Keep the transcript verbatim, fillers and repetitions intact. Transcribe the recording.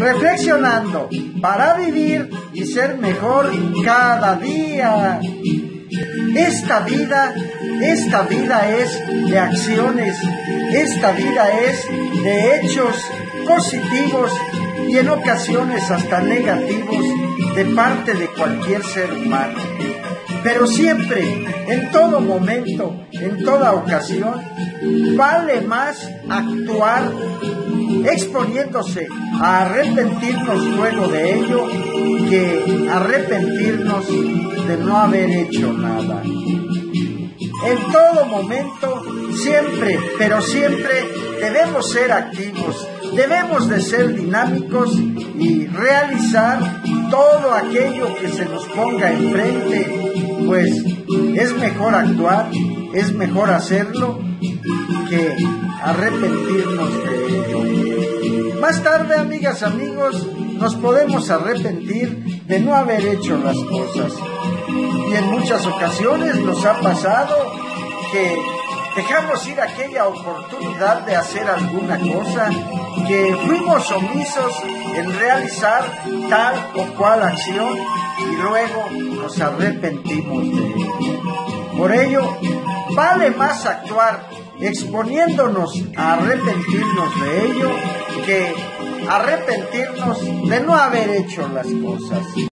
reflexionando para vivir y ser mejor cada día. Esta vida, esta vida es de acciones, esta vida es de hechos positivos y en ocasiones hasta negativos de parte de cualquier ser humano. Pero siempre, en todo momento, en toda ocasión, vale más actuar exponiéndose a arrepentirnos luego de ello que arrepentirnos de no haber hecho nada. En todo momento, siempre, pero siempre debemos ser activos, debemos de ser dinámicos y realizar todo aquello que se nos ponga enfrente, pues es mejor actuar, es mejor hacerlo que arrepentirnos de ello. Más tarde, amigas, amigos, nos podemos arrepentir de no haber hecho las cosas. Y en muchas ocasiones nos ha pasado que dejamos ir aquella oportunidad de hacer alguna cosa, que fuimos omisos en realizar tal o cual acción y luego nos arrepentimos de ello. Por ello, vale más actuar exponiéndonos a arrepentirnos de ello que arrepentirnos de no haber hecho las cosas.